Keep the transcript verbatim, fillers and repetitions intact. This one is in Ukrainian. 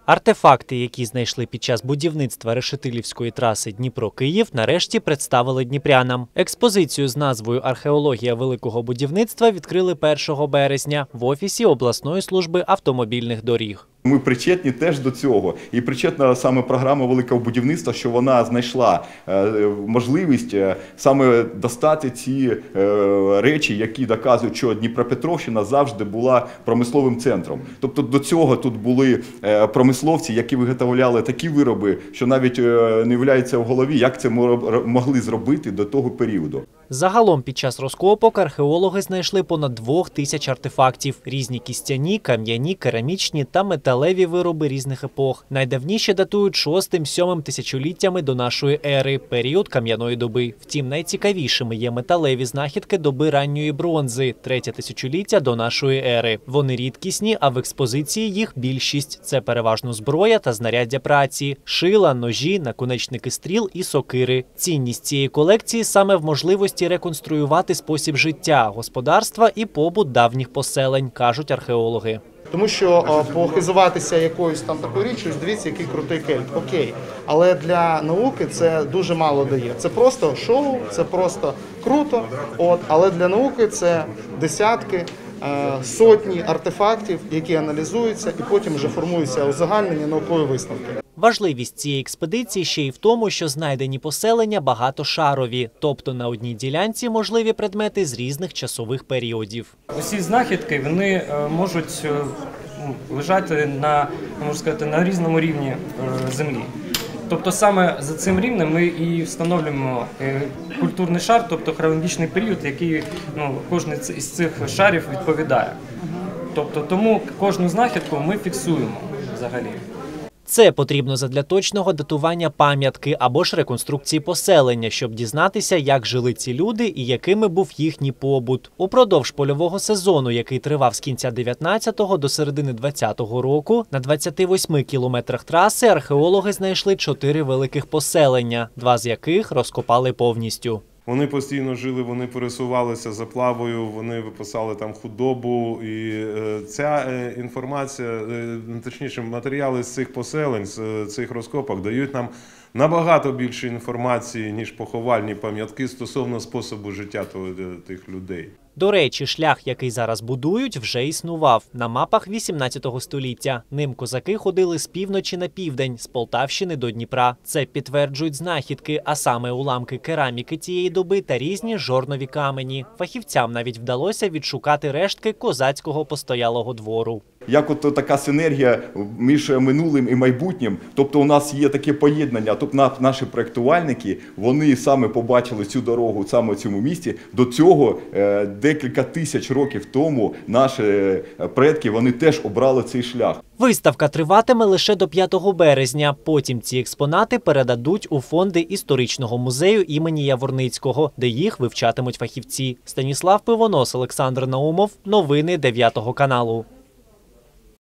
Артефакти, які знайшли під час будівництва решетилівської траси Дніпро-Київ, нарешті представили дніпрянам. Експозицію з назвою «Археологія великого будівництва» відкрили першого березня в Офісі обласної служби автомобільних доріг. Ми причетні теж до цього. І причетна саме програма великого будівництва, що вона знайшла можливість саме достати ці речі, які доказують, що Дніпропетровщина завжди була промисловим центром. Тобто до цього тут були промисловці, які виготовляли такі вироби, що навіть не виявляється в голові, як це могли зробити до того періоду. Загалом під час розкопок археологи знайшли понад двох тисяч артефактів – різні кістяні, кам'яні, керамічні та металеві вироби різних епох. Найдавніші датують шостим-сьомим тисячоліттями до нашої ери – період кам'яної доби. Втім, найцікавішими є металеві знахідки доби ранньої бронзи – третє тисячоліття до нашої ери. Вони рідкісні, а в експозиції їх більшість – це переважно зброя та знаряддя праці – шила, ножі, наконечники стріл і сокири. Цінність цієї колекції саме в можливості реконструювати спосіб життя, господарства і побут давніх поселень, кажуть археологи. Тому що похизуватися якоюсь там такою річчю, дивіться, який крутий кельт, окей. Але для науки це дуже мало дає. Це просто шоу, це просто круто, от, але для науки це десятки, сотні артефактів, які аналізуються і потім вже формуються узагальнені наукові висновки. Важливість цієї експедиції ще й в тому, що знайдені поселення багатошарові, тобто на одній ділянці можливі предмети з різних часових періодів. Усі знахідки вони можуть лежати на, можна сказати, на різному рівні землі. Тобто саме за цим рівнем ми і встановлюємо культурний шар, тобто хронологічний період, який ну, кожен із цих шарів відповідає. Тобто тому кожну знахідку ми фіксуємо взагалі. Це потрібно задля точного датування пам'ятки або ж реконструкції поселення, щоб дізнатися, як жили ці люди і якими був їхній побут. Упродовж польового сезону, який тривав з кінця дев'ятнадцятого до середини двадцятого року, на двадцяти восьми кілометрах траси археологи знайшли чотири великих поселення, два з яких розкопали повністю. Вони постійно жили, вони пересувалися заплавою, вони випасали там худобу. І ця інформація, точніше, матеріали з цих поселень, з цих розкопок дають нам набагато більше інформації, ніж поховальні пам'ятки стосовно способу життя тих людей. До речі, шлях, який зараз будують, вже існував на мапах вісімнадцятого століття. Ним козаки ходили з півночі на південь, з Полтавщини до Дніпра. Це підтверджують знахідки, а саме уламки кераміки тієї доби та різні жорнові камені. Фахівцям навіть вдалося відшукати рештки козацького постоялого двору. Як от така синергія між минулим і майбутнім, тобто у нас є таке поєднання, тобто наші проєктувальники, вони саме побачили цю дорогу саме в цьому місті. До цього декілька тисяч років тому наші предки, вони теж обрали цей шлях. Виставка триватиме лише до п'ятого березня. Потім ці експонати передадуть у фонди історичного музею імені Яворницького, де їх вивчатимуть фахівці. Станіслав Пивонос, Олександр Наумов. Новини дев'ятого каналу.